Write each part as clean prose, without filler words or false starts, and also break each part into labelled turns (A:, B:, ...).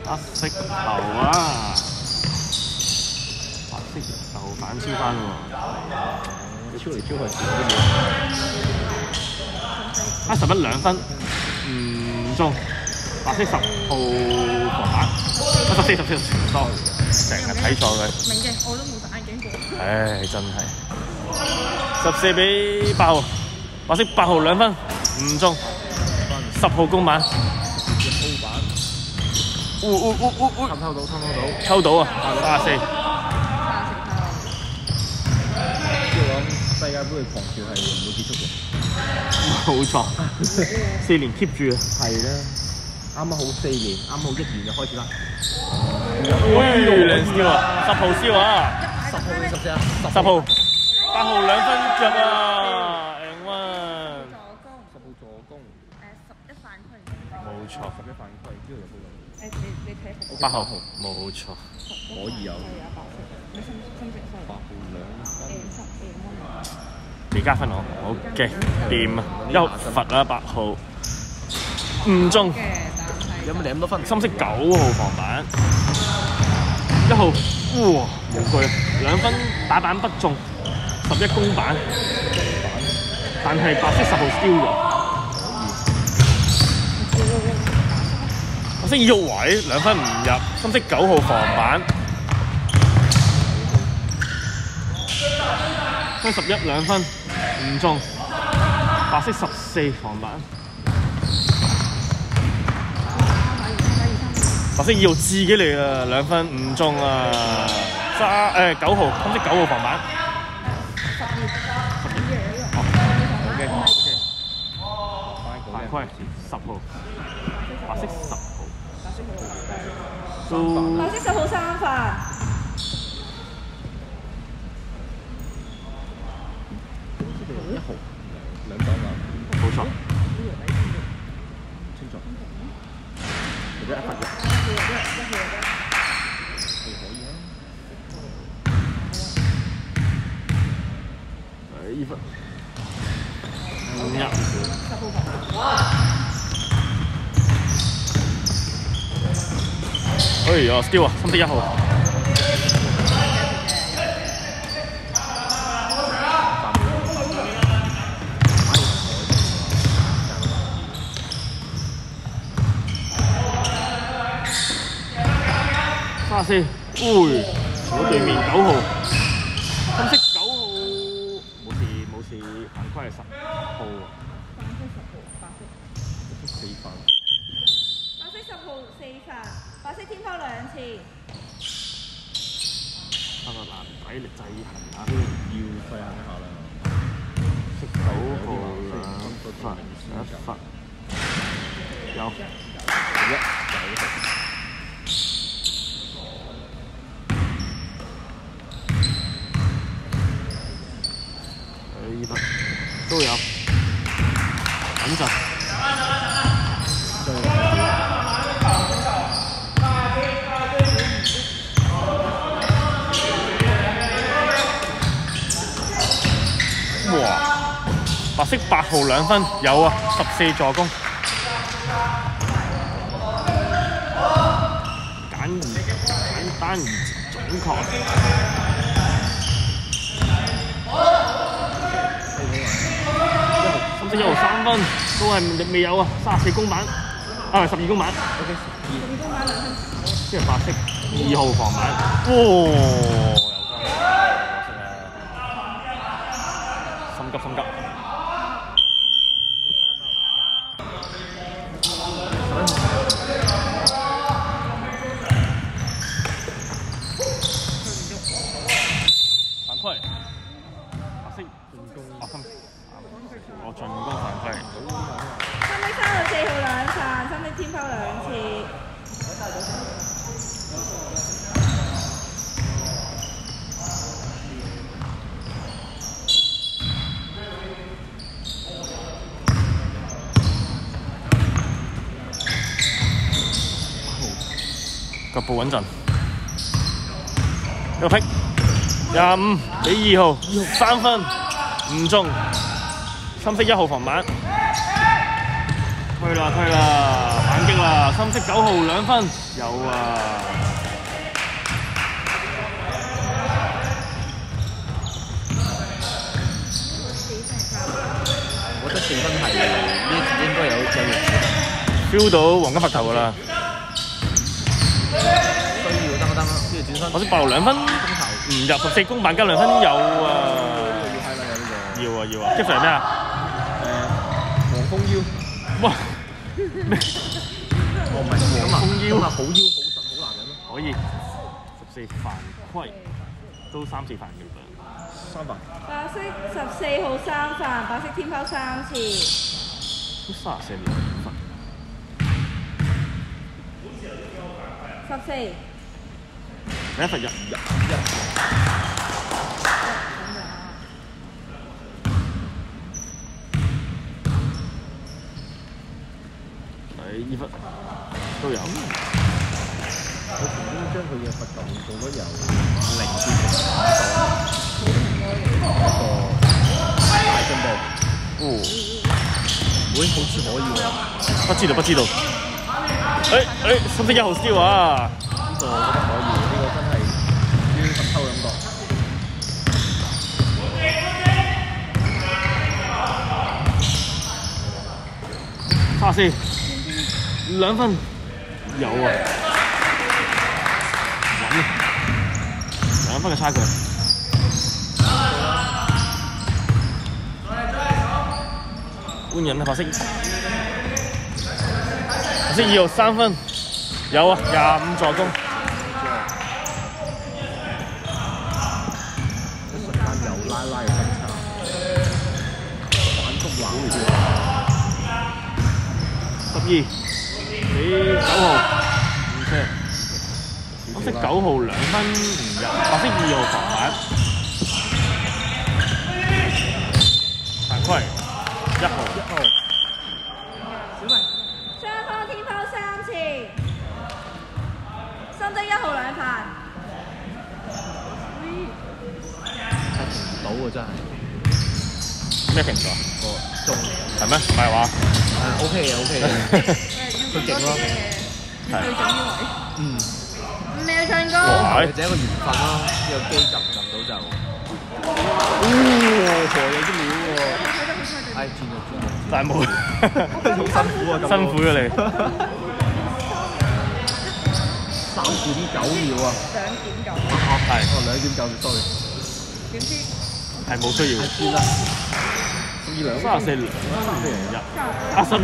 A: 黑色頭啊！白色頭反超翻喎，
B: 超嚟超去少啲
A: 黑11 2分，唔中。白色10號防板，14多，成日睇錯佢。
C: 明嘅，我都冇戴眼鏡過。
A: 唉，真係14比8號，白色8號2分，唔中。10號公板，偷到啊！34。
B: 即係講世界盃嘅狂潮係唔會結束嘅。
A: 冇錯，4年 keep 住啊！
B: 係啦，啱啱好4年，啱好1年就開始啦。
A: 兩燒啊！10號燒啊
B: 10號定14啊
A: ！10號，8號2分着啊！N1
B: 10號助攻
C: 11犯規。
A: 冇錯
B: ，11犯規，邊度有報道？
C: 你睇
A: 8號冇錯，
B: 可以有。
C: 你深色
B: 8號2分。
A: 你加分我，好嘅，掂啊！一罰啦8號，唔中。
B: 有冇你咁多分？
A: 深色9號防板，1號，哇，冇句2分打板不中，11公板，但係白色10號丟咗。白色2號位2分唔入，深色9號防板，分11 2分唔中，白色14防板。白色2號自己嚟啊，2分唔中啊！9號，深色9號防板。犯規10號，白色10號。
C: 白色10號3犯。
B: 1號2檔啦。
A: 冇錯。
B: 清楚。或者1罰嘅。
A: 2分。5入。哎呀，steal 啊，深色1號。34，喂，我對面9號，深色9號，冇事，犯規係10號。
B: 4犯。
C: 白色10號4犯，白色天拋2次。
A: 得個男仔力制衡下先，
B: 要制衡一下啦。
A: 色9號2罰，有。2分都有，穩陣。哇！白色8號2分有啊，14助攻。簡單而準確。深色1號3分，都係未有啊，34公板，啊12公板。OK， 12公板2分。即係白色2號防板，哇！心急。犯規，白色8分。我進攻犯規。
C: 深色3號4號2犯，深色天拋2次。
A: 腳步穩陣，一個劈，25比2號3分唔中，深色1號防板，推啦，反擊啦， 深色9號2分，有啊！
B: 我覺得4分係呢一節應該有逆轉。
A: feel 到黃金拍頭㗎啦！
B: 需要等啦，跟住轉身。
A: 可惜8號2分，唔入14公板加2分有啊！
B: 係啦，有呢個。
A: 要啊要啊！Jeff 係咩啊？
B: 黃蜂腰。
A: 哇！咩？
B: 哦，唔係
A: 黃蜂腰
B: 啊，好腰好實好男人咯。
A: 可以14犯規，都3、4犯嘅啦。
B: 3犯。
C: 白色14號3犯，白色天拋3次。
A: 都34秒2分。
C: 14。
A: 第一罰入。第2罰都有。
B: 佢曾經將佢嘅罰球做咗由0至5個大進步。
A: 哦，
B: 會好似可以喎。
A: 不知道不知道。深色1號 steal 啊！
B: 呢個我覺得可以，呢個真係於實抽感覺。
A: 34 2分，有啊，穩2分嘅差距。換人啊，白色2號3分，有啊，25助攻。
B: 一瞬間又拉嘅分差，反覆攬住。
A: 12俾9號唔車，白色9號2分唔入，白色2號防反，犯規1號。
C: 雙方天拋3次，深色1號2犯。
B: 睇唔到喎真係。
A: 咩評價？
B: 個中
A: 係咩？唔係話
B: ？OK 嘅 OK 嘅，佢勁咯。
C: 要對準呢位。
B: 嗯。
C: 5秒進攻。
A: 哇！
B: 就係一個緣分咯，呢個機撳到就。哦，有啲料喎。唉，轉咗。
A: 但係冇，
B: 好辛苦啊！咁
A: 辛苦咗你。
B: 3字啲9秒啊
C: 2.9。
A: 係。
B: 哦，2.9 sorry。
C: 點知？
A: 係冇需要。
B: 算啦。34 2
A: 入。12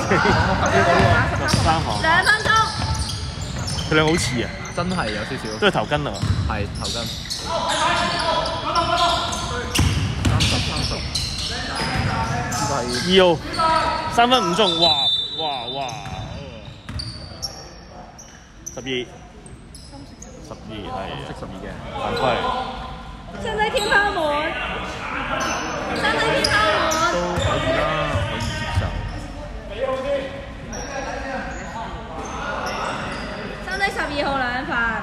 A: 13項。
C: 2分鐘。
A: 佢兩個好似啊！
B: 真係有少少。
A: 都係頭巾啊！
B: 係頭巾。30。
A: 2號3分5中，哇！12係
B: 12嘅
A: 犯規。
C: 深色天拋滿。深色天拋滿。
B: 都可以啦，可以接受。
C: 深色12號2犯。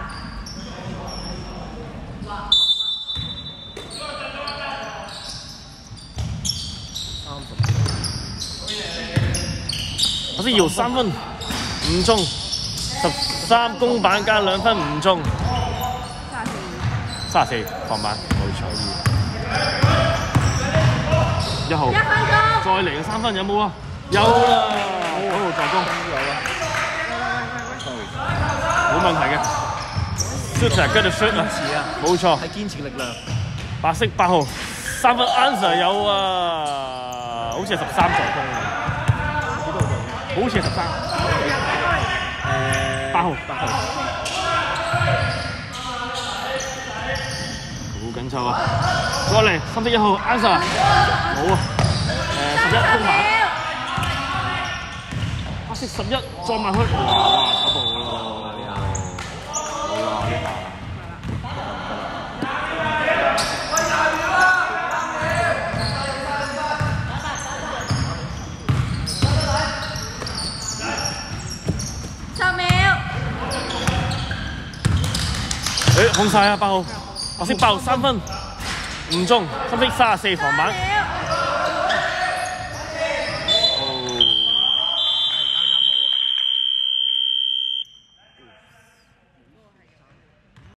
A: 白色2號3分5中，13公板加2分5中，34防板冇錯。1號
C: 1分鐘。
A: 再嚟嘅3分有冇啊？有啦，9號助攻有啦。冇問題嘅 ，shooter 跟住 shoot 啊，冇錯，
B: 係堅持力量。
A: 白色8號3分 answer 有啊，好似係13助攻。好似係13。8號。好緊湊啊！過嚟，深色1號 answer 冇啊。11公板。白色11再埋去，哇！炒到啦！呢下冇啦呢下。
C: 10秒。
A: 控晒啊！8號，白色8號3分5中，深色34防板。